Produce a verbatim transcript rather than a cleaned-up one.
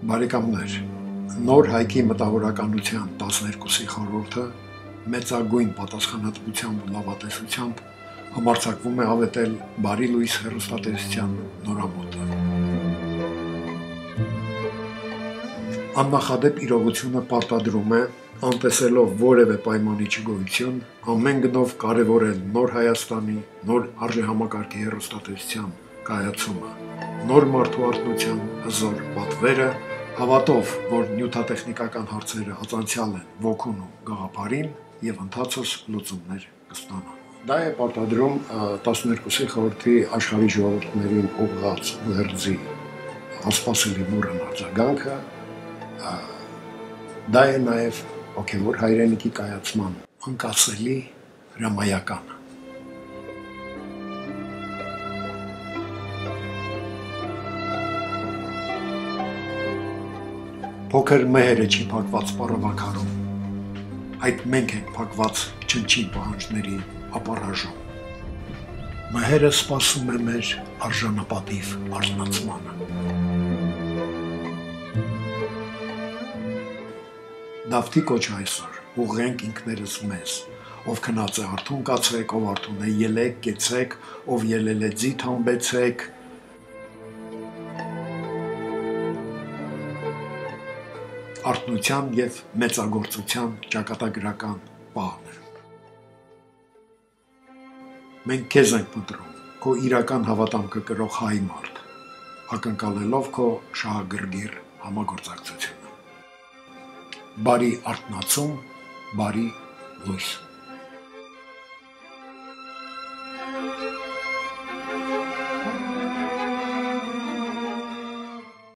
Բարեկամներ, նոր հայքի մտավորականության տասներկուսի խորհուրդը մեծագույն պատասխանատվությամբ ու լավատեսությամբ համարձակվում է ավետել Բարի լույս հեռուստատեսության նորամուտը։ Աննախադեպ իրողությունը պարտադրում է, անտեսելով որևէ պայմանի չգոյություն, ամեն գնով կարևորել նոր Հայաստանի, նոր արժեհամակարգի հեռուստատեսության կայացումը, նոր մարդու արթնության հզոր պատվերը, հավատով, որ նյութատեխնիկական հարցերը հաճանցյալ են ոգուն ու գաղափարին եւ ընթացս լուծումներ կստանան։ Դա է պարտադրում տասներկուսի խորհրդի աշխարհի ժողովուրդներին ուղղված ուղերձի անսպասելի բուրըն արձագանքը, դա է նաեւ հոգեվոր հայրենիքի կայացման անկասելի հրամայականը։ Փոքր մեհերը չի փակված պարավակարում, այդ մենք ենք փակված չնչին պահանջների ապառաժում։ Մեհերը սպասում է մեր արժանապատիվ արթնացմանը։ Դավթի կոչ այսօր, ուղղենք ինքներս մեզ, ով քնած է արթուն կացեք, ով արթուն է ելեք, կեցեք, ով ելել է ձիթ համբեցեք, արթնության և մեծագործության ճակատագրական պահն է։ Մենք քեզ ենք փնտրում, քո իրական հավատամքը կրող հայ մարդ, ակնկալելով քո շահագրգիռ համագործակցությունը։ Բարի արթնացում, բարի լույս։